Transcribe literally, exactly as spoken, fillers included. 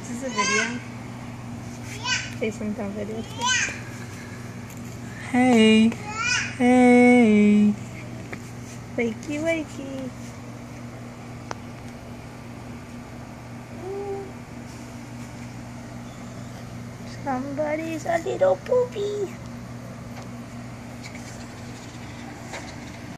Is this a video? Say something on video. Hey. Hey. Wakey, wakey. Somebody's a little poopy.